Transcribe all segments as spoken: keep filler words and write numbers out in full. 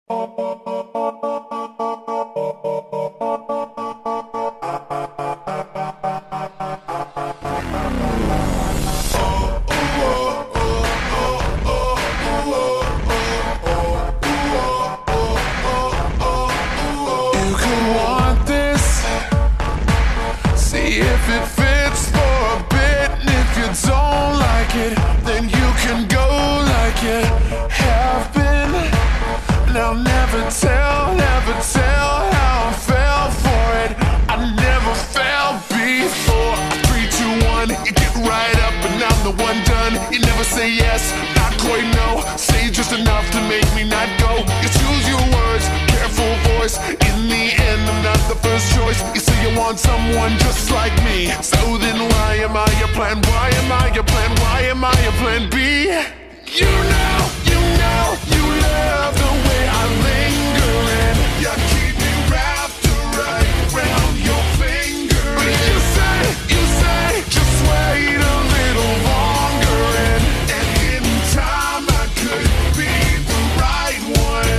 If it fits for a bit, and if you don't like it, then you can go like you have been. And I'll never tell, never tell how I fell for it. I never fell before. Three, two, one, you get right up and I'm the one done. You never say yes, not quite no. Say just enough to make me not go. You choose your words, careful voice. In the end, I'm not the first choice. You say you want someone just like me. So then why am I your plan? Why am I your plan? Why am I your plan B? You know, you know, you love the way I linger and you keep me wrapped right around your finger. But you say, you say, just wait a little longer and, and in time I could be the right one.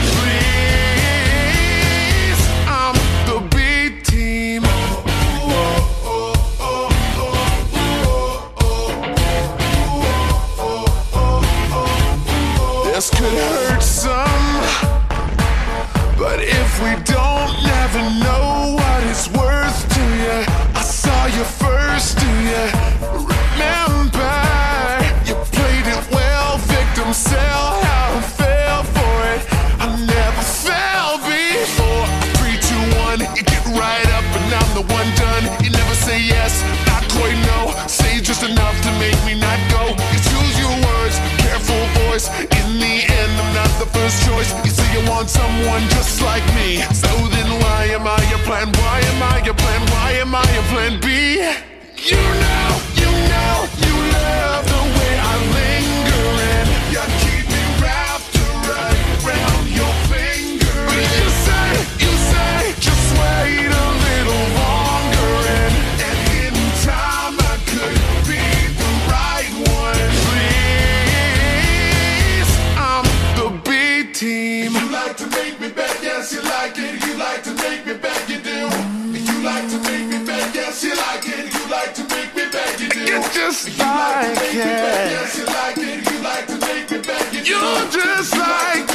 Please, I'm the B team. This could hurt some, but if we don't never know what it's worth to you. I saw you first, do you remember? You played it well, victim cell, how I fell for it. I never fell before. Three, two, one, you get right up and I'm the one done. You never say yes, not quite no. Say just enough to make me not go. You choose your words, careful voice. In the end, I'm not the first choice. You say you want someone just like me. So then why am I your plan? Why am I your plan? Why am I your plan B? You know, you know, you love the way I linger and you keep me wrapped right around your finger. But you say, you say, just wait a little longer and, and in time I could be the right one. Please, I'm the B team. You like to make me bad, yes you like it. You like to make me bad, you do. You like to make me bad, yes you like it. You like to make me bad, you do. You just like it. Yes you like it. You like to make me bad, you do. You're just like